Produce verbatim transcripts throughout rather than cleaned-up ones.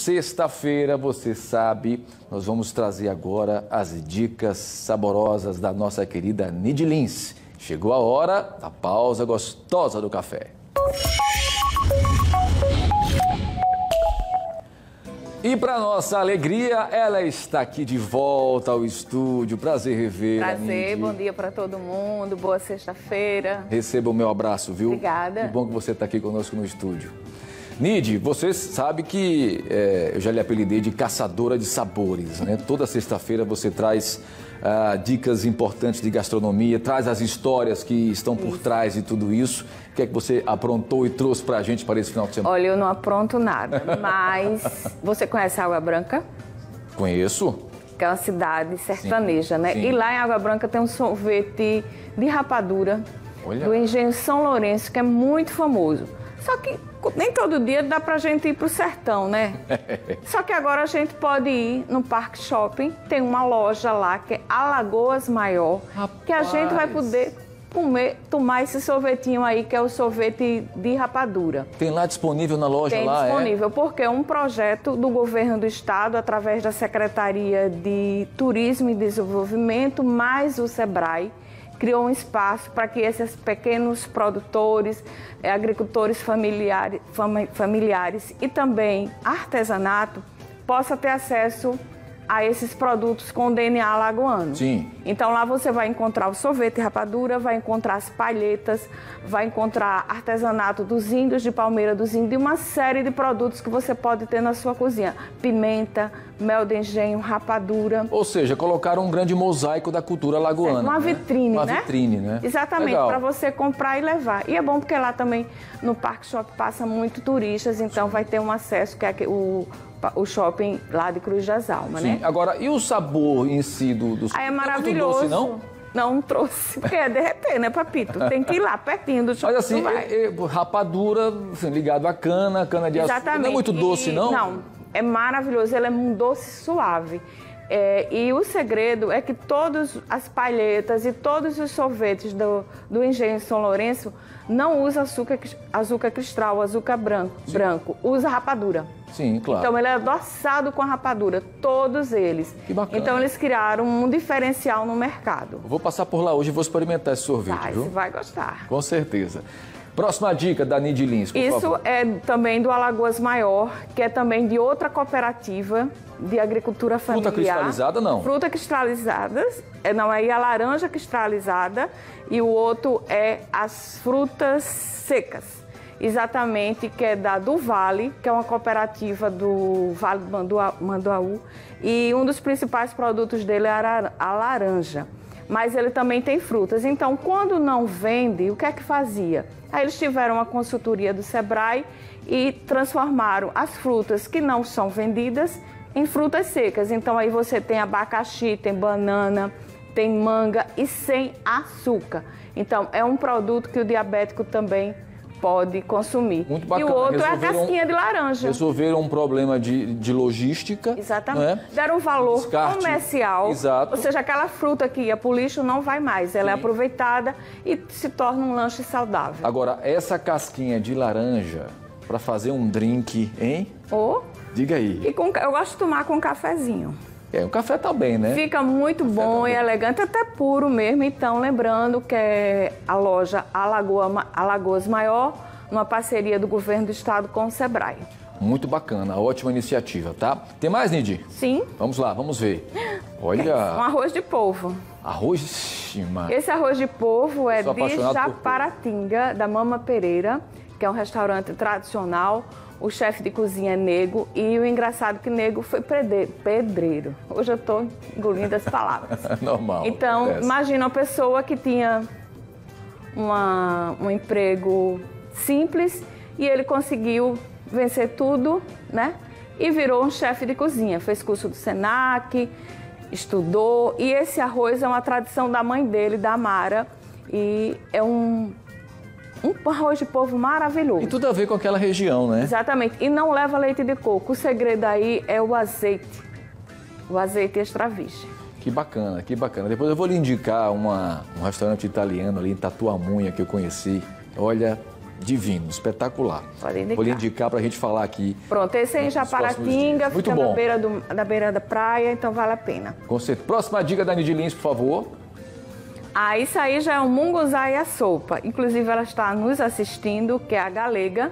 sexta-feira, você sabe, nós vamos trazer agora as dicas saborosas da nossa querida Nidy Lins. Chegou a hora da pausa gostosa do café. E para nossa alegria, ela está aqui de volta ao estúdio. Prazer revê-la, Prazer, bom dia para todo mundo, boa sexta-feira. Receba o meu abraço, viu? Obrigada. Que bom que você está aqui conosco no estúdio. Nidy, você sabe que é, eu já lhe apelidei de caçadora de sabores, né? Toda sexta-feira você traz ah, dicas importantes de gastronomia, traz as histórias que estão por isso. trás de tudo isso. O que é que você aprontou e trouxe para a gente para esse final de semana? Olha, eu não apronto nada, mas você conhece Água Branca? Conheço. Que é uma cidade sertaneja, sim, né? Sim. E lá em Água Branca tem um sorvete de rapadura. Olha. Do Engenho São Lourenço, que é muito famoso. Só que nem todo dia dá pra gente ir pro sertão, né? Só que agora a gente pode ir no Parque Shopping, tem uma loja lá que é Alagoas Maior, Rapaz. que a gente vai poder comer, tomar esse sorvetinho aí, que é o sorvete de rapadura. Tem lá disponível na loja tem lá, Tem disponível, é? porque é um projeto do governo do estado, através da Secretaria de Turismo e Desenvolvimento, mais o Sebrae, criou um espaço para que esses pequenos produtores, agricultores familiares, familiares e também artesanato possam ter acesso a esses produtos com D N A alagoano. Sim. Então lá você vai encontrar o sorvete de rapadura, vai encontrar as palhetas, vai encontrar artesanato dos índios de Palmeira dos Índios e uma série de produtos que você pode ter na sua cozinha. Pimenta, mel de engenho, rapadura. Ou seja, colocaram um grande mosaico da cultura alagoana. Uma né? vitrine, uma né? Uma vitrine, né? Exatamente, para você comprar e levar. E é bom porque lá também no Parque Shopping passa muito turistas, então vai ter um acesso que é o o shopping lá de Cruz das Almas, Sim. né? Agora, e o sabor em si do... do... Ah, é maravilhoso. Não é muito doce, não? Não trouxe, porque é derreter, né, papito? Tem que ir lá, pertinho do shopping. Mas assim, é, é, rapadura, assim, ligado à cana, cana de açúcar. Exatamente. Não é muito doce, e, não? Não, é maravilhoso, ele é um doce suave. É, e o segredo é que todas as palhetas e todos os sorvetes do, do Engenho São Lourenço não usa açúcar, açúcar cristal, açúcar branco, branco, usa rapadura. Sim, claro. Então ele é adoçado com a rapadura, todos eles. Que bacana. Então eles criaram um diferencial no mercado. Eu vou passar por lá hoje e vou experimentar esse sorvete, vai, viu? Você vai gostar. Com certeza. Próxima dica da Nidy Lins, por Isso favor. é também do Alagoas Maior, que é também de outra cooperativa de agricultura familiar. Fruta cristalizada, não? Fruta cristalizada, é, não, é a laranja cristalizada e o outro é as frutas secas. Exatamente, que é da do Vale, que é uma cooperativa do Vale do Manduaú. E um dos principais produtos dele é a laranja. Mas ele também tem frutas. Então, quando não vende, o que é que fazia? Aí eles tiveram uma consultoria do Sebrae e transformaram as frutas que não são vendidas em frutas secas. Então, aí você tem abacaxi, tem banana, tem manga e sem açúcar. Então, é um produto que o diabético também pode consumir. Muito bacana. E o outro resolveram, é a casquinha de laranja. Resolveram um problema de, de logística. Exatamente. Né? Deram um valor Descarte. comercial. Exato. Ou seja, aquela fruta que ia para o lixo não vai mais. Ela Sim. é aproveitada e se torna um lanche saudável. Agora, essa casquinha de laranja para fazer um drink, hein? Oh. Diga aí. E com, eu gosto de tomar com um cafezinho. É, o café tá bem, né? Fica muito bom tá e elegante, até puro mesmo. Então, lembrando que é a loja Alagoa, Alagoas Maior, uma parceria do governo do estado com o Sebrae. Muito bacana, ótima iniciativa, tá? Tem mais, Nidy? Sim. Vamos lá, vamos ver. Olha... Um arroz de polvo. Arroz... Esse arroz de polvo é de Japaratinga, da Mama Pereira, que é um restaurante tradicional. O chefe de cozinha é Nego e o engraçado é que Nego foi pedreiro. Hoje eu estou engolindo as palavras. Normal. Então, acontece. Imagina uma pessoa que tinha uma, um emprego simples e ele conseguiu vencer tudo, né? E virou um chefe de cozinha. Fez curso do Senac, estudou. E esse arroz é uma tradição da mãe dele, da Mara. E é um... Um arroz de polvo maravilhoso. E tudo a ver com aquela região, né? Exatamente. E não leva leite de coco. O segredo aí é o azeite. O azeite extra virgem. Que bacana, que bacana. Depois eu vou lhe indicar uma, um restaurante italiano ali em Tatuamunha que eu conheci. Olha, divino, espetacular. Pode indicar. Vou lhe indicar para a gente falar aqui. Pronto, esse aí em Japaratinga, Muito fica bom. na beira, do, na beira da praia, então vale a pena. Com certeza. Próxima dica da Nidy Lins, por favor. Ah, isso aí já é um munguzá e a sopa. Inclusive, ela está nos assistindo, que é a galega.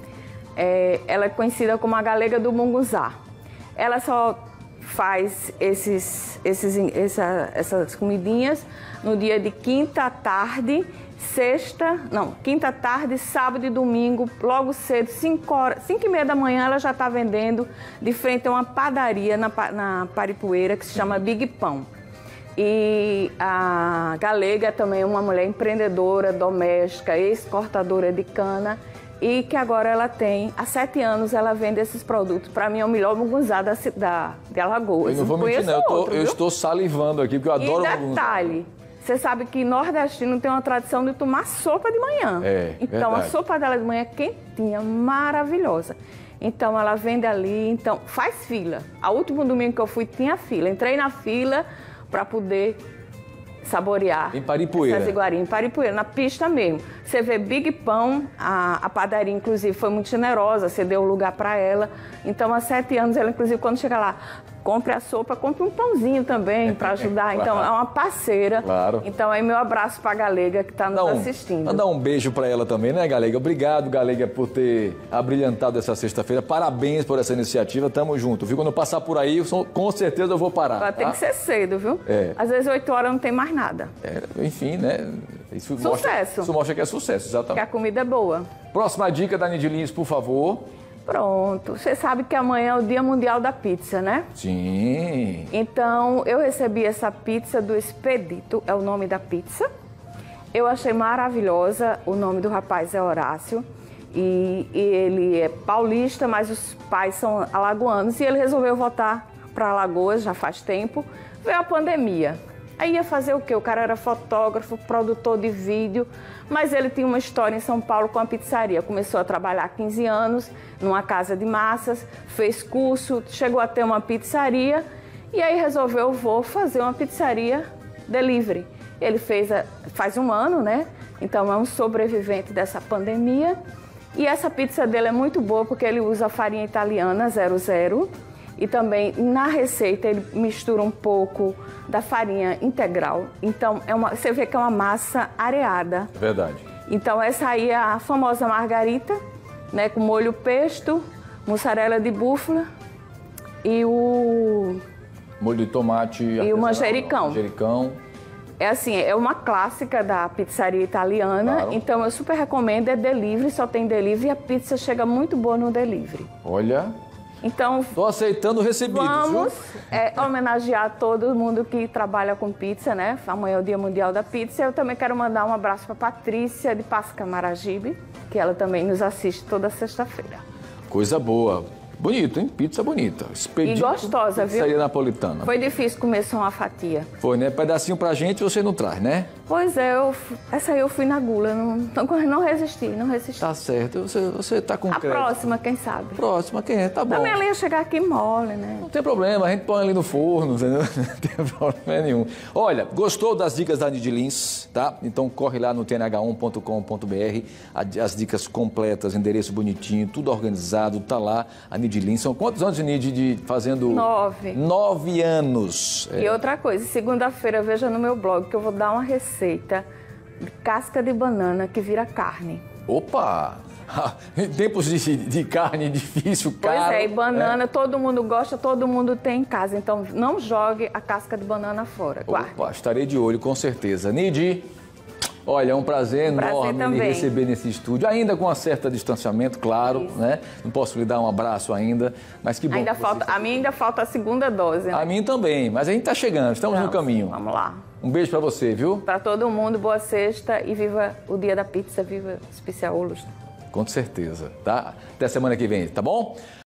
É, ela é conhecida como a galega do munguzá. Ela só faz esses, esses, essa, essas comidinhas no dia de quinta tarde, sexta, não, quinta tarde, sábado e domingo, logo cedo, cinco horas, cinco e meia da manhã, ela já está vendendo de frente a uma padaria na, na Paripueira que se chama Big Pão. E a galega também é uma mulher empreendedora, doméstica, ex-cortadora de cana, e que agora ela tem, há sete anos, ela vende esses produtos. Para mim é o melhor munguzá da, da, de Alagoas. Eu não vou mentir, não. Eu, tô, outro, eu estou salivando aqui, porque eu adoro munguzá. E detalhe, você sabe que nordestino tem uma tradição de tomar sopa de manhã. É, então, verdade. A sopa dela de manhã é quentinha, maravilhosa. Então, ela vende ali, então, faz fila. O último domingo que eu fui, tinha fila. Entrei na fila para poder saborear. Em Paripueira. Essas iguarias, em Paripueira, na pista mesmo. Você vê Big Pão, a, a padaria, inclusive, foi muito generosa, você deu lugar para ela. Então, há sete anos, ela, inclusive, quando chega lá, compre a sopa, compre um pãozinho também para ajudar. Claro. Então, é uma parceira. Claro. Então, aí, meu abraço para a Galega que está nos um, assistindo. Mandar um beijo para ela também, né, Galega? Obrigado, Galega, por ter abrilhantado essa sexta-feira. Parabéns por essa iniciativa. Tamo junto, viu? Quando eu passar por aí, com certeza eu vou parar. Vai ter tá? que ser cedo, viu? É. Às vezes, oito horas não tem mais nada. É, enfim, né? Isso Sucesso. Mostra, isso mostra que é sucesso, Que exatamente. a comida é boa. Próxima dica da Nidy Lins, por favor. Pronto. Você sabe que amanhã é o Dia Mundial da Pizza, né? Sim. Então, eu recebi essa pizza do Expedito, é o nome da pizza. Eu achei maravilhosa, o nome do rapaz é Horácio. E, e ele é paulista, mas os pais são alagoanos. E ele resolveu voltar para Alagoas, já faz tempo. Veio a pandemia. Aí ia fazer o quê? O cara era fotógrafo, produtor de vídeo, mas ele tinha uma história em São Paulo com a pizzaria. Começou a trabalhar há quinze anos numa casa de massas, fez curso, chegou a ter uma pizzaria e aí resolveu, vou fazer uma pizzaria delivery. Ele fez, a, faz um ano, né? Então é um sobrevivente dessa pandemia. E essa pizza dele é muito boa porque ele usa farinha italiana zero zero. E também, na receita, ele mistura um pouco da farinha integral. Então, é uma, você vê que é uma massa areada. Verdade. Então, essa aí é a famosa margarita, né? Com molho pesto, mussarela de búfala e o... Molho de tomate E o manjericão. Manjericão. É assim, é uma clássica da pizzaria italiana. Claro. Então, eu super recomendo. É delivery, só tem delivery. E a pizza chega muito boa no delivery. Olha... Então, tô aceitando recebidos, vamos viu? é, homenagear todo mundo que trabalha com pizza, né? Amanhã é o Dia Mundial da Pizza. Eu também quero mandar um abraço para Patrícia de Pasca Maragibe, que ela também nos assiste toda sexta-feira. Coisa boa. Bonito, hein? Pizza bonita. Expedito, E gostosa, viu? Pizzaria napolitana. Foi difícil comer só uma fatia. Foi, né? Pedacinho pra gente você não traz, né? Pois é, eu, essa aí eu fui na gula, não, não, não resisti, não resisti. Tá certo. Você, você tá com A crédito. próxima, quem sabe? Próxima, quem é? Tá bom. Também ela ia chegar aqui mole, né? Não tem problema, a gente põe ali no forno, entendeu? Não tem problema nenhum. Olha, gostou das dicas da Nidy Lins, tá? Então corre lá no T N H um ponto com ponto B R, as dicas completas, endereço bonitinho, tudo organizado, tá lá, a Nidy Lins. São quantos anos de Nidy de fazendo? Nove. Nove anos. E É. outra coisa, segunda-feira veja no meu blog que eu vou dar uma receita de casca de banana que vira carne. Opa! Em tempos de, de carne difícil, caro. Pois é, e banana todo mundo gosta, todo mundo tem em casa. Então não jogue a casca de banana fora. Guarde. Opa, estarei de olho, com certeza. Nidy, olha, é um prazer, Um prazer enorme lhe também. receber nesse estúdio, ainda com um certo distanciamento, claro, né? Não posso lhe dar um abraço ainda, mas que bom. Ainda que falta, você- a mim ainda falta a segunda dose, né? A mim também, mas a gente tá chegando, estamos no Então, caminho. Vamos lá. Um beijo pra você, viu? Para todo mundo, boa sexta e viva o dia da pizza, viva Especial Olos. Com certeza, tá? Até semana que vem, tá bom?